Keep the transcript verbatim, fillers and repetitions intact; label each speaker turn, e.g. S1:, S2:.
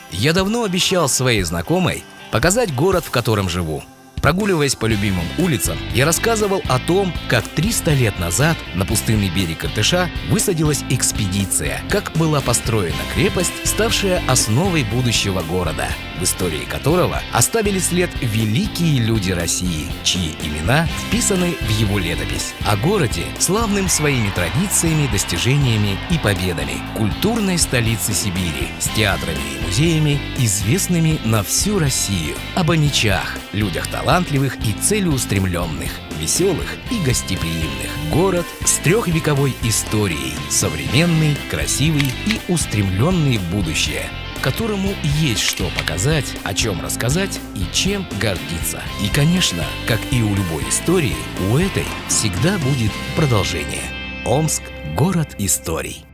S1: Я давно обещал своей знакомой показать город, в котором живу. Прогуливаясь по любимым улицам, я рассказывал о том, как триста лет назад на пустынный берег Иртыша высадилась экспедиция, как была построена крепость, ставшая основой будущего города, в истории которого оставили след великие люди России, чьи имена вписаны в его летопись. О городе, славным своими традициями, достижениями и победами, культурной столице Сибири, с театрами и музеями, известными на всю Россию. Об мечах, людях талантливых и целеустремленных, веселых и гостеприимных. Город с трехвековой историей, современный, красивый и устремленный в будущее, которому есть что показать, о чем рассказать и чем гордиться. И, конечно, как и у любой истории, у этой всегда будет продолжение. Омск – город историй.